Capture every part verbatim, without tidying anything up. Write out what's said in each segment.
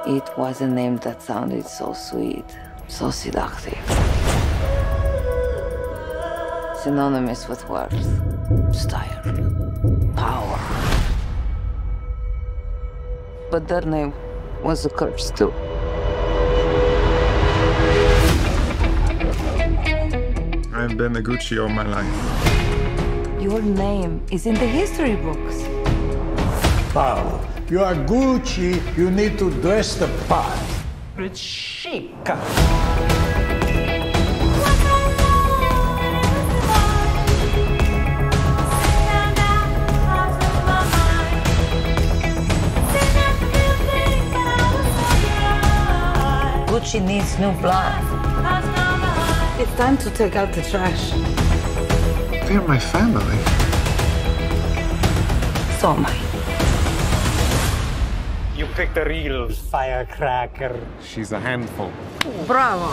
It was a name that sounded so sweet, so seductive. Synonymous with worth, style, power. But that name was a curse too. I've been a Gucci all my life. Your name is in the history books. Paolo, you are Gucci, you need to dress the part. It's chic. Gucci needs new blood. It's time to take out the trash. They're my family. So am I. You picked a real firecracker. She's a handful. Bravo.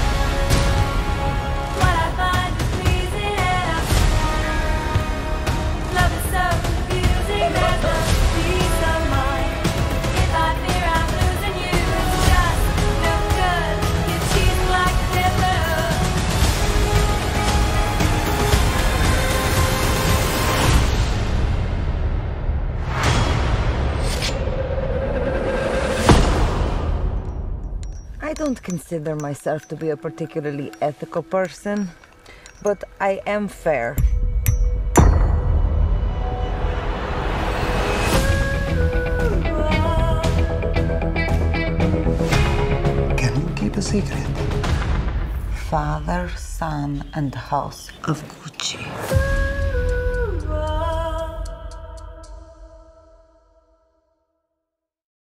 I don't consider myself to be a particularly ethical person, but I am fair. Can you keep a secret? Father, son, and house of Gucci.